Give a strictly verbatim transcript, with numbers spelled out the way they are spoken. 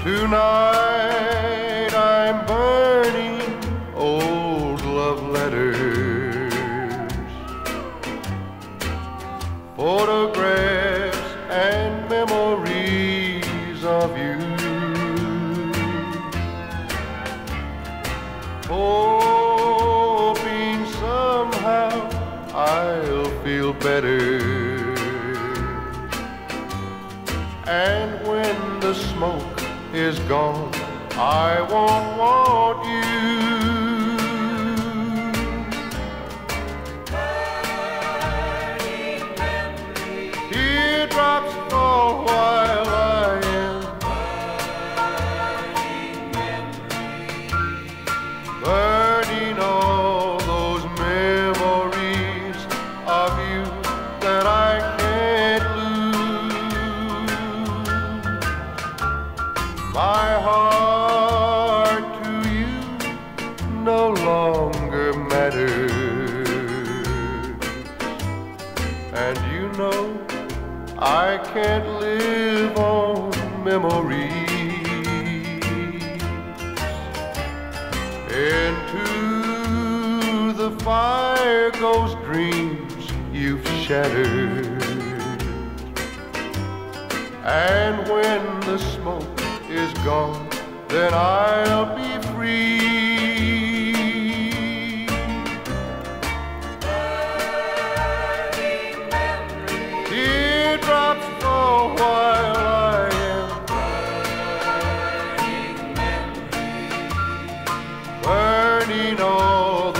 Tonight I'm burning old love letters, photographs and memories of you, hoping somehow I'll feel better. And when the smoke is gone, I won't want you. Teardrops fall while I am burning all those memories of you that I can't lose. My heart to you no longer matters, and you know I can't live on memories. Into the fire goes dreams you've shattered, and when the smoke is gone, then I'll be free. Burning memories, Teardrops fall while I am burning memories, burning all